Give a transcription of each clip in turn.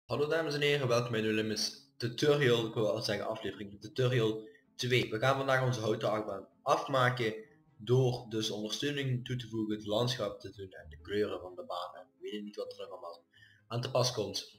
Hallo dames en heren, welkom bij de Limits tutorial, ik wil al zeggen aflevering, tutorial 2. We gaan vandaag onze houten achtbaan afmaken door dus ondersteuning toe te voegen, het landschap te doen en de kleuren van de baan. En we weten niet wat er nog allemaal aan te pas komt.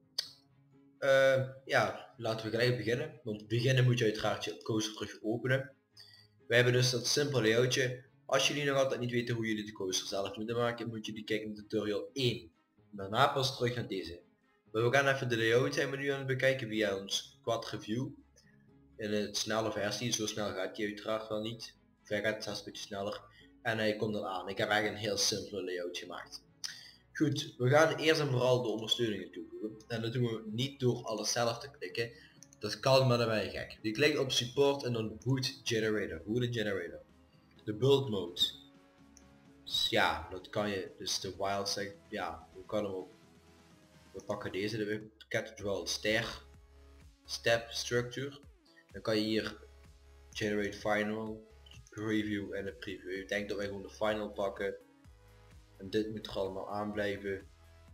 Ja, laten we gelijk beginnen. Want beginnen moet je uiteraard je coaster terug openen. We hebben dus dat simpele layoutje. Als jullie nog altijd niet weten hoe jullie de coaster zelf moeten maken, moet jullie kijken naar tutorial 1. Daarna pas terug naar deze. Maar we gaan even de layout zijn we nu aan het bekijken via ons quad review. In een snelle versie, zo snel gaat die uiteraard wel niet. Hij gaat zelfs een beetje sneller. En hij komt dan aan. Ik heb eigenlijk een heel simpele layout gemaakt. Goed, we gaan eerst en vooral de ondersteuningen toevoegen. En dat doen we niet door alles zelf te klikken. Dat kan, maar dan ben je gek. Je klikt op support en dan hood generator. De build mode. Dus ja, dat kan je, dus de wild zegt, ja, we kan hem ook. We pakken deze, de cathedral step structure. Dan kan je hier generate final, preview en een preview. Ik denk dat wij gewoon de final pakken. En dit moet er allemaal aan blijven.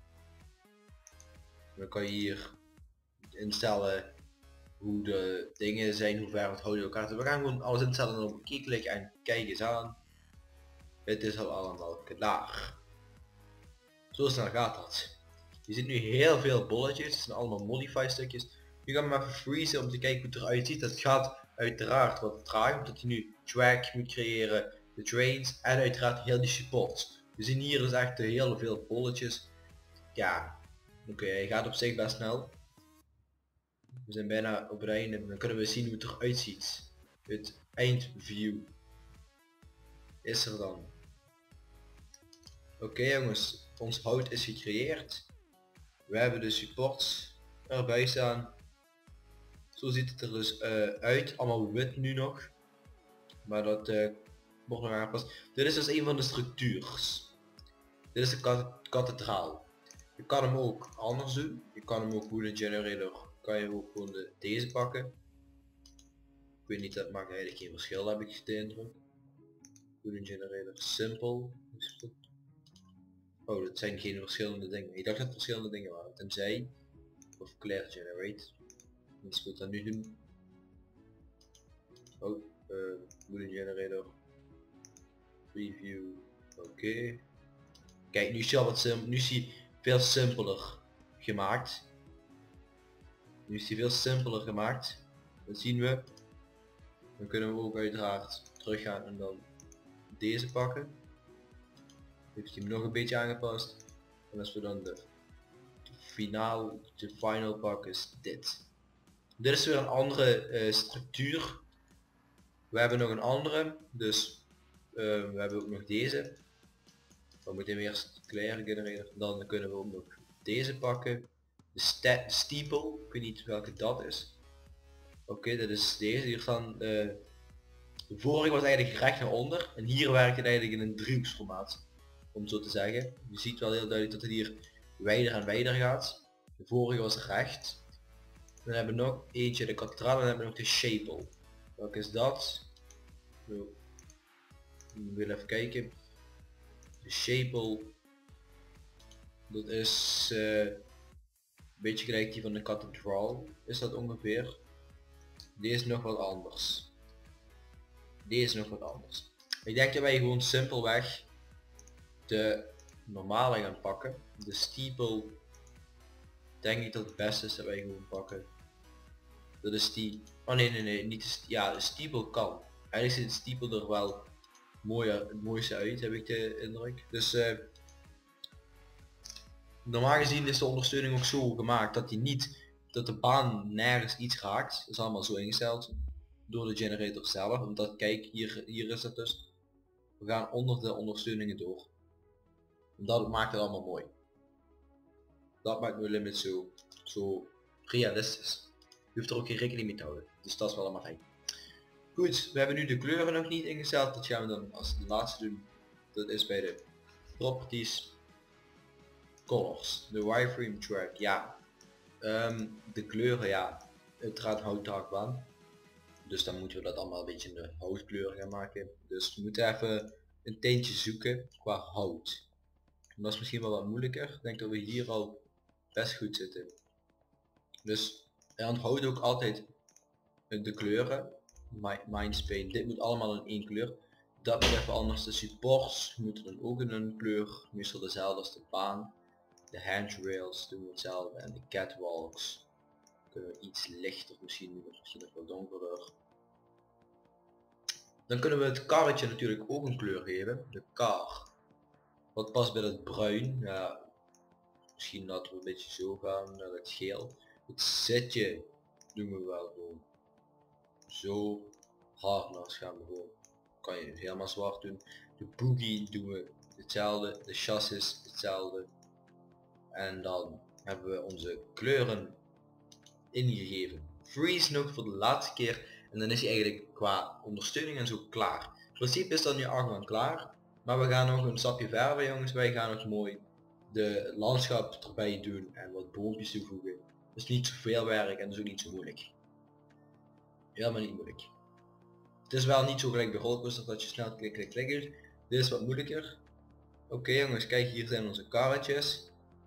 Dan kan je hier instellen hoe de dingen zijn, hoe ver het houden elkaar. We gaan gewoon alles instellen en op oké klikken en kijk eens aan. Het is al allemaal klaar. Zo snel gaat dat. Je ziet nu heel veel bolletjes, het zijn allemaal modify stukjes. Nu gaan we hem even freezen om te kijken hoe het eruit ziet. Het gaat uiteraard wat traag, omdat je nu track moet creëren, de trains en uiteraard heel die supports. We zien hier dus echt heel veel bolletjes. Ja, oké, hij gaat op zich best snel. We zijn bijna op het einde, dan kunnen we zien hoe het eruit ziet. Het eindview is er dan. Oké jongens, ons hout is gecreëerd. We hebben de supports erbij staan. Zo ziet het er dus uit, allemaal wit nu nog. Maar dat wordt nog aangepast. Dit is dus een van de structuurs. Dit is de kathedraal. Je kan hem ook anders doen. Je kan hem ook wooden generator. Kan je ook gewoon deze pakken. Ik weet niet, dat maakt eigenlijk geen verschil, heb ik de indruk. Wooden generator simple. Oh, dat zijn geen verschillende dingen. Ik dacht dat het verschillende dingen waren. Tenzij. Of clear generate. Dus moet dat nu doen. Oh, wooden generator. Preview. Oké. Kijk, nu is hij wat nu is hij veel simpeler gemaakt. Nu is hij veel simpeler gemaakt. Dat zien we. Dan kunnen we ook uiteraard teruggaan en dan deze pakken. Heeft hij hem nog een beetje aangepast. En als we dan de final pakken is dit. Dit is weer een andere structuur. We hebben nog een andere. Dus we hebben ook nog deze. Dan moeten we eerst clear genereren. Dan kunnen we ook nog deze pakken. De steeple. Ik weet niet welke dat is. Oké, dat is deze. Hier staan de vorige was eigenlijk recht naar onder. En hier werkt het eigenlijk in een driehoeksformaat. Om zo te zeggen. Je ziet wel heel duidelijk dat het hier wijder en wijder gaat. De vorige was recht. Dan hebben we nog eentje de kathedraal en dan hebben we nog de shaple. Welke is dat? Zo. Ik wil even kijken. De shaple. Dat is een beetje gelijk die van de kathedraal. Is dat ongeveer. Deze is nog wat anders. Deze is nog wat anders. Ik denk dat wij gewoon simpelweg de normale gaan pakken. De steeple denk ik dat het beste is dat wij gewoon pakken. Dat is die. Oh nee, niet de, ja, de steeple kan. Eigenlijk ziet de steeple er wel mooier, het mooiste uit, heb ik de indruk. Dus normaal gezien is de ondersteuning ook zo gemaakt dat die niet, dat de baan nergens iets raakt. Dat is allemaal zo ingesteld door de generator zelf. Omdat kijk, hier is het dus. We gaan onder de ondersteuningen door. En dat maakt het allemaal mooi. Dat maakt No Limit zo realistisch. Je hoeft er ook geen rekening mee te houden. Dus dat is wel allemaal fijn. Goed, we hebben nu de kleuren nog niet ingesteld. Dat gaan we dan als de laatste doen. Dat is bij de properties. Colors. De wireframe track. Ja. De kleuren, ja. Uiteraard houtdraagbaan. Dus dan moeten we dat allemaal een beetje in de houtkleur gaan maken. Dus we moeten even een tintje zoeken qua hout. En dat is misschien wel wat moeilijker. Ik denk dat we hier al best goed zitten. Dus hij onthoudt ook altijd de kleuren. Mindspace, dit moet allemaal in één kleur. Dat moet even anders. De supports moeten dan ook in een kleur, meestal dezelfde als de baan. De handrails doen we hetzelfde en de catwalks kunnen we iets lichter misschien doen, misschien nog wat donkerder. Dan kunnen we het karretje natuurlijk ook een kleur geven, de car. Wat past bij het bruin, ja, misschien laten we een beetje zo gaan naar het geel. Het zitje doen we wel gewoon zo. Harnas gaan we gewoon, kan je helemaal zwart doen. De boogie doen we hetzelfde, de chassis hetzelfde. En dan hebben we onze kleuren ingegeven. Freeze nog voor de laatste keer en dan is hij eigenlijk qua ondersteuning en zo klaar. In principe is dan je armband klaar, maar we gaan nog een stapje verder jongens. Wij gaan nog mooi de landschap erbij doen en wat boompjes toevoegen. Dat is niet zoveel werk en dat is ook niet zo moeilijk. Helemaal niet moeilijk. Het is wel niet zo gelijk bij Roadbuster dat je snel klik klik klik doet. Dit is wat moeilijker. Oké jongens, kijk, hier zijn onze karretjes.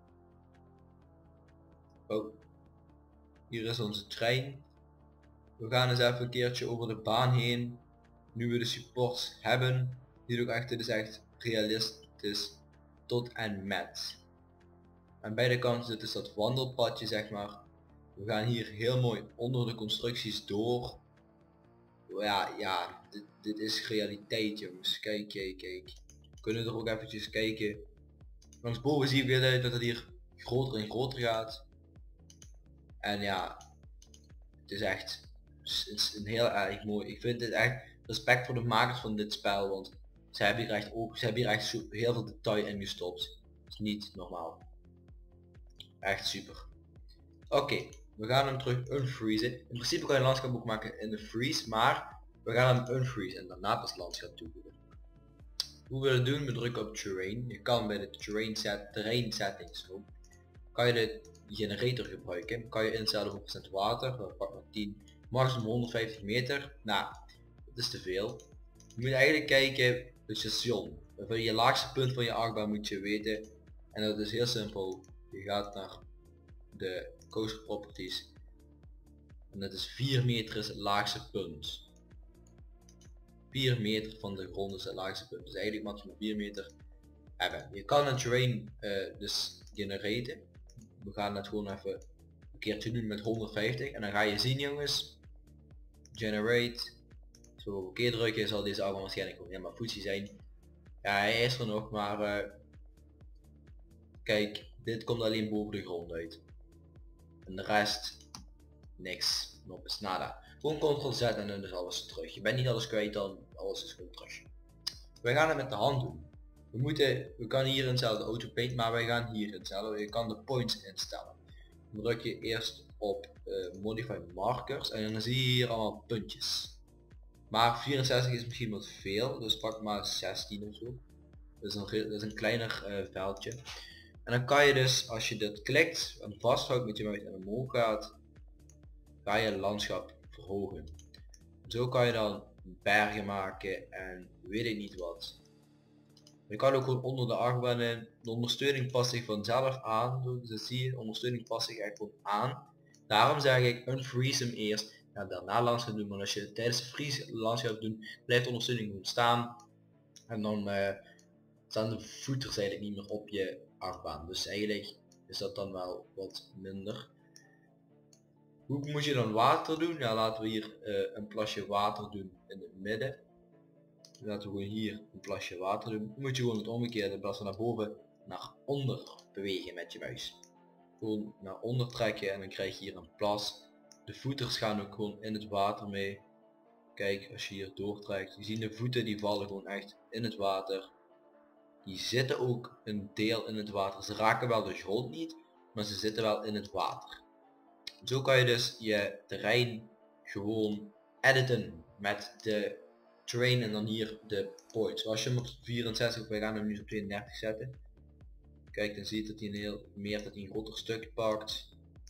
Oh. Hier is onze trein. We gaan eens even een keertje over de baan heen. Nu we de supports hebben. Dit ook echt, dit is echt realistisch tot en met. Aan beide kanten zit dus dat wandelpadje zeg maar. We gaan hier heel mooi onder de constructies door. Ja, dit is realiteit jongens. Kijk, kijk, kijk. We kunnen er ook eventjes kijken. Langs boven zie je weer dat het hier groter en groter gaat. En ja, het is echt een heel erg mooi. Ik vind dit echt respect voor de makers van dit spel, want ze hebben hier echt heel veel detail in gestopt. Dat is niet normaal. Echt super. Oké, we gaan hem terug unfreezen. In principe kan je een landschap ook maken in de freeze, maar we gaan hem unfreeze en daarna pas landschap toevoegen. Hoe we dat doen? We drukken op terrain. Je kan bij de terrain settings kan je de generator gebruiken. Kan je instellen voor procent water, pak maar 10, maximum 150 meter. Nou, dat is te veel. Je moet eigenlijk kijken het station. Voor je laagste punt van je achtbaan moet je weten. En dat is heel simpel. Je gaat naar de coaster properties. En dat is 4 meter is het laagste punt. 4 meter van de grond is het laagste punt. Dus eigenlijk maximaal 4 meter hebben. Je kan een terrain dus generaten. We gaan het gewoon even een keertje doen met 150 en dan ga je zien jongens, generate, zo op oké drukken zal deze allemaal waarschijnlijk gewoon helemaal footsie zijn. Ja, hij is er nog, maar kijk, dit komt alleen boven de grond uit. En de rest, niks, nog is nada. Gewoon Ctrl-Z en dan is alles terug. Je bent niet alles kwijt, dan alles is gewoon terug. We gaan het met de hand doen. We kunnen hier instellen de auto paint, maar wij gaan hier instellen. Je kan de points instellen. Dan druk je eerst op modify markers en dan zie je hier allemaal puntjes. Maar 64 is misschien wat veel, dus pak maar 16 of zo. Dat is een kleiner veldje. En dan kan je dus, als je dit klikt en vasthoudt met je muis en omhoog gaat, ga je het landschap verhogen. Zo kan je dan bergen maken en weet ik niet wat. Je kan ook gewoon onder de achtbanen, de ondersteuning past zich vanzelf aan, dus dat zie je, de ondersteuning past zich echt gewoon aan. Daarom zeg ik unfreeze hem eerst en daarna landschap doen, maar als je tijdens de freeze landschap doet, blijft de ondersteuning gewoon staan. En dan staan de voeters eigenlijk niet meer op je achtbaan, dus eigenlijk is dat dan wel wat minder. Hoe moet je dan water doen? Ja, laten we hier een plasje water doen in het midden. Laten we gewoon hier een plasje water doen. Dan moet je gewoon het omgekeerde, in plaats van naar boven, naar onder bewegen met je muis. Gewoon naar onder trekken en dan krijg je hier een plas. De voeters gaan ook gewoon in het water mee. Kijk, als je hier doortrekt, je ziet de voeten die vallen gewoon echt in het water. Die zitten ook een deel in het water. Ze raken wel de grond niet, maar ze zitten wel in het water. Zo kan je dus je terrein gewoon editen met de terrain en dan hier de points. Als je hem op 64, wij gaan hem nu op 32 zetten. Kijk, dan zie je dat hij een groter stuk pakt.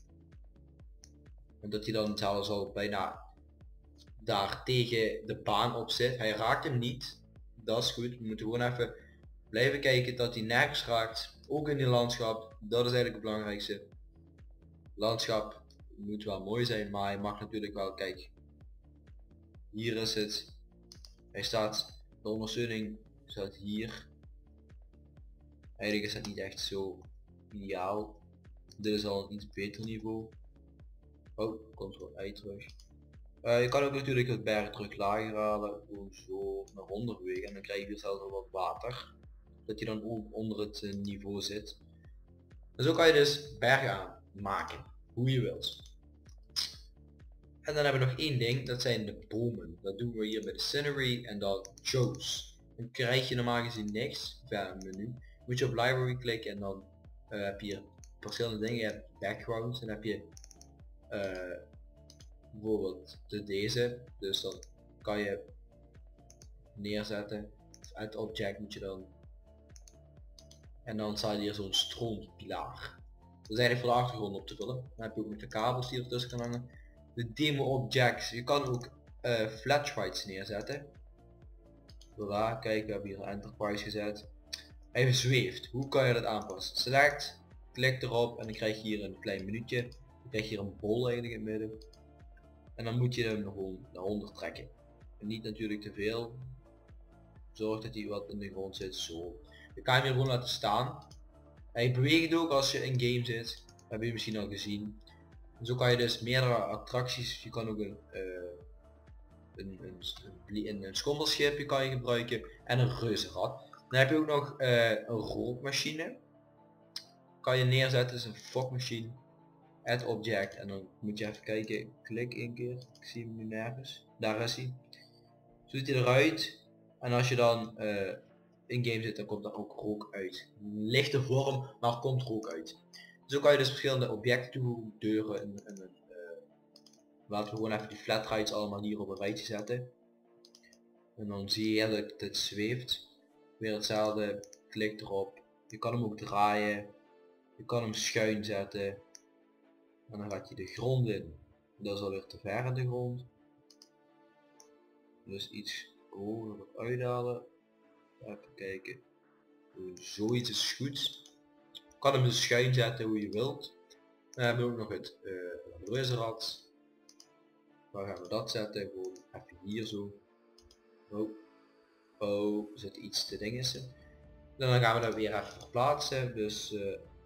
En dat hij dan zelfs al bijna daar tegen de baan op zit. Hij raakt hem niet. Dat is goed. We moeten gewoon even blijven kijken dat hij nergens raakt. Ook in die landschap. Dat is eigenlijk het belangrijkste. Landschap moet wel mooi zijn, maar hij mag natuurlijk wel, kijk, hier is het, hij staat, de ondersteuning staat hier, eigenlijk is dat niet echt zo ideaal, dit is al een iets beter niveau. Oh, Ctrl-I terug. Je kan ook natuurlijk het bergdruk lager halen, gewoon zo naar onder bewegen en dan krijg je hier zelfs al wat water, dat je dan ook onder het niveau zit. En zo kan je dus bergen aanmaken, hoe je wilt. En dan hebben we nog één ding, dat zijn de bomen. Dat doen we hier bij de scenery en dan chose. Dan krijg je normaal gezien niks via een menu. Moet je op library klikken en dan heb je hier verschillende dingen. Je hebt backgrounds en dan heb je bijvoorbeeld deze. Dus dan kan je neerzetten. Uit object moet je dan. En dan staat hier zo'n stroompilaar. Dat is eigenlijk voor de achtergrond op te vullen. Dan heb je ook met de kabels die ertussen kan hangen. De demo objects. Je kan ook flashlights neerzetten. Voilà, kijk, we hebben hier enterprise gezet. Hij zweeft. Hoe kan je dat aanpassen? Select, klik erop en dan krijg je hier een klein minuutje. Dan krijg je hier een bol eigenlijk in het midden. En dan moet je hem gewoon naar onder trekken. En niet natuurlijk te veel. Zorg dat hij wat in de grond zit. Zo. Je kan hem hier gewoon laten staan. Hij beweegt ook als je in game zit. Dat heb je misschien al gezien. En zo kan je dus meerdere attracties. Je kan ook een schommelschipje kan je gebruiken en een reuzenrad. Dan heb je ook nog een rookmachine. Kan je neerzetten, is een fokmachine. Add object en dan moet je even kijken. Klik één keer. Ik zie hem nu nergens. Daar is hij. Zo ziet hij eruit. En als je dan in game zit, dan komt er ook rook uit. Lichte vorm, maar komt rook uit. Zo kan je dus verschillende objecten toevoegen, deuren en laten we gewoon even die flatrights allemaal hier op een rijtje zetten. En dan zie je dat het zweeft. Weer hetzelfde, klik erop. Je kan hem ook draaien. Je kan hem schuin zetten. En dan gaat je de grond in. Dat is alweer te ver in de grond. Dus iets hoger uithalen. Even kijken. Zoiets is goed. Je kan hem dus schuin zetten hoe je wilt. Dan hebben we ook nog het reuzenrad. Waar gaan we dat zetten? Gewoon even hier zo. Oh, er zit iets te dingen. Dan gaan we dat weer even verplaatsen. Dus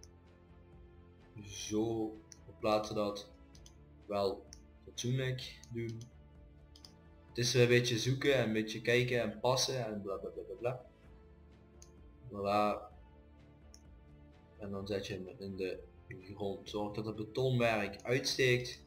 zo verplaatsen dat wel fatsoenlijk doen. Het is een beetje zoeken en een beetje kijken en passen en bla bla bla bla bla. Voilà. En dan zet je hem in de grond. Zorg dat het betonwerk uitsteekt.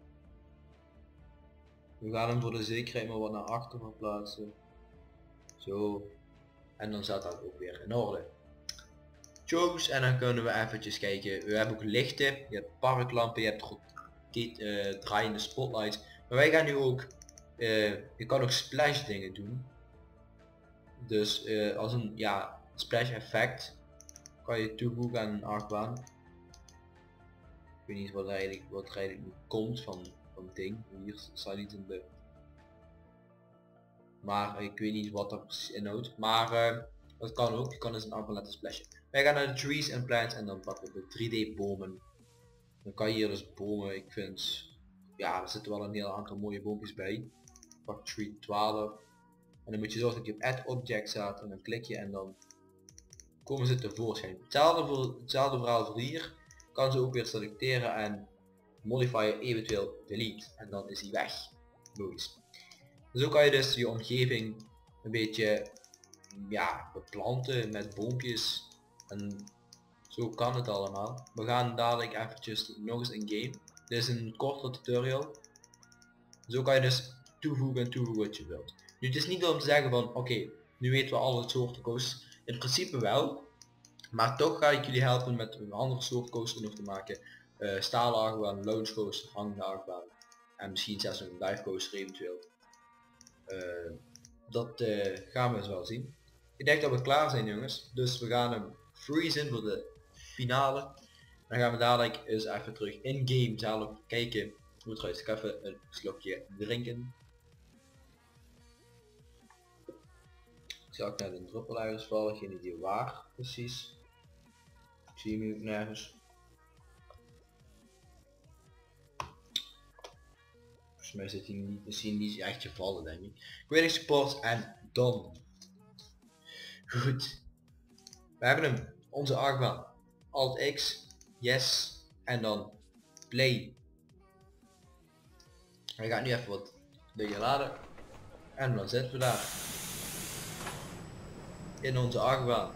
We gaan hem voor de zekerheid maar wat naar achter verplaatsen. Zo. En dan staat dat ook weer in orde. Chose, en dan kunnen we eventjes kijken. We hebben ook lichten, je hebt parklampen, je hebt draaiende spotlights. Maar wij gaan nu ook, je kan ook splash dingen doen. Dus als een splash effect kan je toevoegen aan een achtbaan. Ik weet niet wat er eigenlijk nu komt van het ding. Hier staat niet in de... Maar ik weet niet wat dat precies inhoudt. Maar dat kan ook, je kan dus een achtbaan laten splashen. Wij gaan naar de trees en plants en dan pakken we de 3D bomen. Dan kan je hier dus bomen, ik vind, ja, er zitten wel een heel aantal mooie boompjes bij. Pak tree 12. En dan moet je zorgen dat je op add object staat en dan klik je en dan komen ze tevoorschijn. Hetzelfde verhaal voor hier. Kan ze ook weer selecteren en modifier eventueel delete. En dan is hij weg. Logisch. Zo kan je dus je omgeving een beetje beplanten met boompjes. En zo kan het allemaal. We gaan dadelijk eventjes nog eens in game. Dit is een korte tutorial. Zo kan je dus toevoegen wat je wilt. Nu het is niet om te zeggen van oké, nu weten we alle soorten coasters. In principe wel. Maar toch ga ik jullie helpen met een andere soort coaster nog te maken. Stalen achtbaan, launch coaster, hangende achtbaan. En misschien zelfs nog een dive coaster eventueel. Dat gaan we eens wel zien. Ik denk dat we klaar zijn jongens. Dus we gaan hem freezen voor de finale. Dan gaan we dadelijk eens even terug in game zelf kijken hoe het eruit. Ik ga even een slokje drinken. Ik zag net een druppel ergens vallen, geen idee waar precies. Ik zie hem nu nergens. mij zit hij niet, misschien niet echt gevallen denk ik. Quitting support en done. Goed. We hebben hem. Onze achtbaan. Alt X. Yes. En dan play. Hij gaat nu even wat dingen laden. En dan zitten we daar. In onze achtbaan.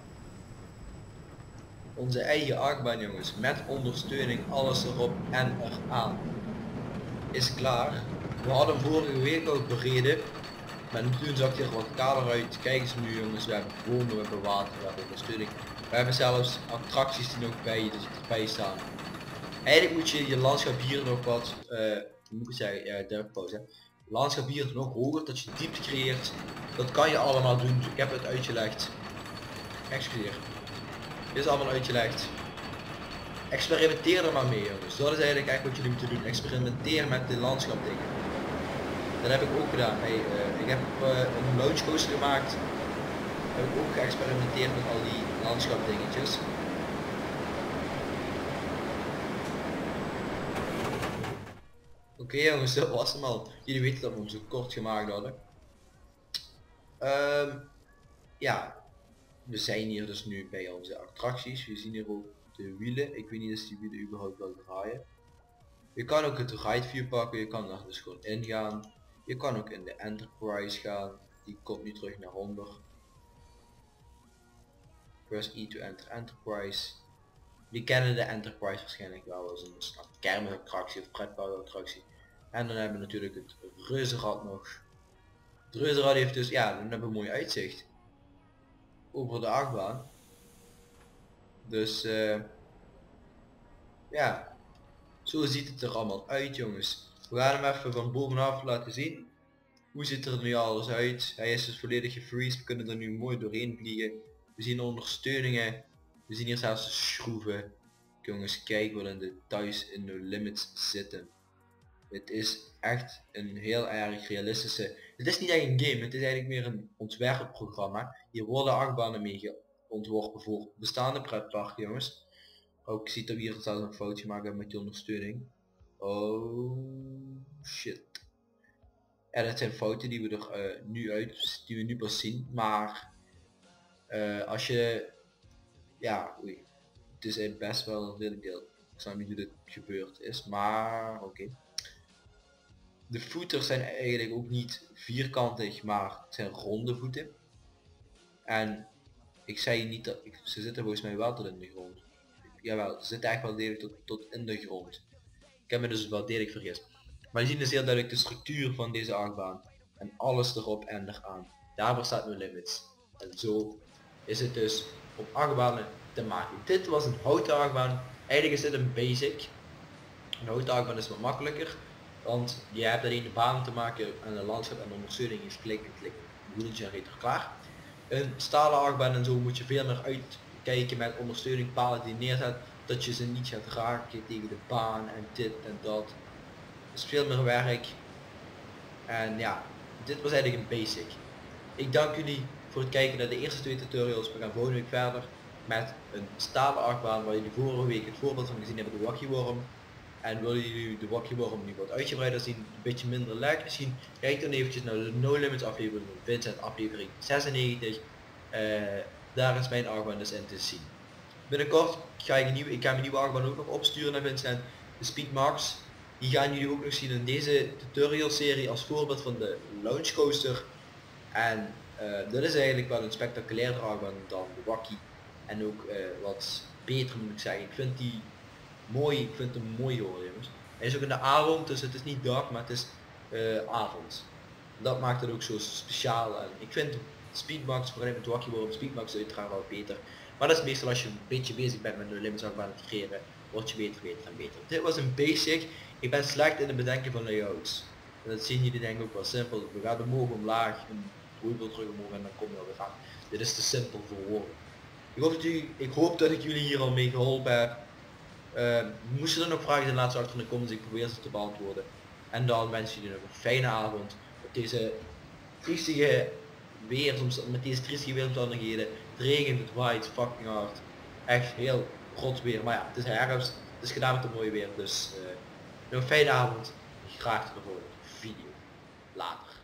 Onze eigen achtbaan jongens. Met ondersteuning. Alles erop en eraan. Is klaar. We hadden vorige week ook bereden. Maar toen zag hij er wat kaler uit. Kijk eens nu jongens. We hebben bomen, we hebben water, we hebben ondersteuning. We hebben zelfs attracties die nog bij staan. Eigenlijk moet je landschap hier nog wat, moet ik zeggen, ja, de pauze. Landschap hier nog hoger, dat je diepte creëert. Dat kan je allemaal doen. Ik heb het uitgelegd. Excuseer. Dit is allemaal uitgelegd. Experimenteer er maar mee jongens. Dat is eigenlijk echt wat jullie moeten doen. Experimenteer met de landschap dingen. Dat heb ik ook gedaan. Hey, ik heb een launch coaster gemaakt. Heb ik ook geëxperimenteerd met al die landschap dingetjes. Oké jongens, dat was hem al. Jullie weten dat we hem zo kort gemaakt hadden. Ja, we zijn hier dus nu bij onze attracties. We zien hier ook de wielen. Ik weet niet of die wielen überhaupt wel draaien. Je kan ook het ride view pakken, je kan er dus gewoon ingaan. Je kan ook in de Enterprise gaan. Die komt nu terug naar 100. Press E to enter Enterprise. Die kennen de Enterprise waarschijnlijk wel als een kermisattractie of pretparkattractie. En dan hebben we natuurlijk het reuzenrad nog. Het reuzenrad heeft dus, ja, dan hebben we een mooi uitzicht over de achtbaan. Dus ja, zo ziet het er allemaal uit jongens. We gaan hem even van bovenaf laten zien. Hoe ziet er nu alles uit? Hij is dus volledig gefreezed. We kunnen er nu mooi doorheen vliegen. We zien ondersteuningen. We zien hier zelfs de schroeven. Jongens, kijk wat in de details in No Limits zitten. Het is echt een heel erg realistische... Het is niet echt een game, het is eigenlijk meer een ontwerpprogramma. Hier worden achtbanen mee ontworpen voor bestaande pretparken jongens. Ook ik zie dat we hier zelfs een foutje maken met die ondersteuning. Oh shit. Ja, dat zijn fouten die we er die we nu pas zien, maar als je, ja, oei, het is best wel een redelijk deel. Ik snap niet hoe dit gebeurd is, maar oké. De voeten zijn eigenlijk ook niet vierkantig, maar het zijn ronde voeten. En ik zei niet dat, ze zitten volgens mij wel tot in de grond. Jawel, ze zitten echt wel degelijk tot in de grond. Ik heb me dus wel degelijk vergist. Maar je ziet dus heel duidelijk de structuur van deze achtbaan. En alles erop en eraan. Daarvoor staat No Limits. En zo is het dus om achtbanen te maken. Dit was een houten achtbaan. Eigenlijk is dit een basic. Een houten achtbaan is wat makkelijker. Want je hebt alleen de baan te maken en de landschap en de ondersteuning is klik en klik. Wheel generator klaar. Een stalen achtbaan en zo moet je veel meer uitkijken met ondersteuning, palen die neerzet. Dat je ze niet gaat raken tegen de baan en dit en dat. Het is veel meer werk. En ja, dit was eigenlijk een basic. Ik dank jullie voor het kijken naar de eerste 2 tutorials. We gaan volgende week verder met een stalen achtbaan waar jullie vorige week het voorbeeld van gezien hebben, de wakkieworm. En willen jullie de wakkieworm nu wat uitgebreider zien, een beetje minder lag misschien, kijk dan eventjes naar de No Limits aflevering van Vincent, aflevering 96. Daar is mijn achtbaan dus in te zien. Binnenkort ga ik mijn nieuwe achtbaan ook nog opsturen naar Vincent, de Speedmax. Die gaan jullie ook nog zien in deze tutorial serie als voorbeeld van de launch coaster. En dit is eigenlijk wel een spectaculairder achtbaan dan de wakkie. En ook wat beter moet ik zeggen. Ik vind die mooi, ik vind hem mooi hoor jongens. Hij is ook in de avond, dus het is niet dag, maar het is avond. Dat maakt het ook zo speciaal. En ik vind Speedmax, vooral met wakkieworm, Speedmax uiteraard wel beter. Maar dat is meestal als je een beetje bezig bent met de limits achtbaan te creëren, word je beter en beter. Dit was een basic. Ik ben slecht in het bedenken van layouts. En dat zien jullie denk ik ook wel simpel. We gaan omhoog, omlaag, een hoeveel terug omhoog en dan kom je alweer aan. Dit is te simpel voor woorden. Ik hoop dat ik jullie hier al mee geholpen heb. Moesten er nog vragen zijn, laat ze achter in de comments, ik probeer ze te beantwoorden. En dan wens jullie nog een fijne avond op deze triestige met deze triestige weeromstandigheden. Het regent, het waait fucking hard. Echt heel rot weer, maar ja, het is herfst, het is gedaan met het mooie weer, dus nog een fijne avond. Graag tot de volgende. video. Later.